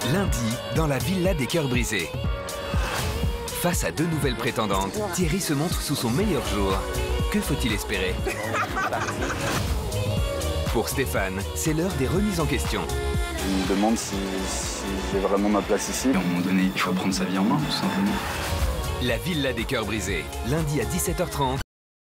Lundi, dans la villa des cœurs brisés. Face à deux nouvelles prétendantes, Thierry se montre sous son meilleur jour. Que faut-il espérer? Pour Stéphane, c'est l'heure des remises en question. Je me demande si j'ai vraiment ma place ici. À un moment donné, il faut prendre sa vie en main, tout simplement. La villa des cœurs brisés, lundi à 17h30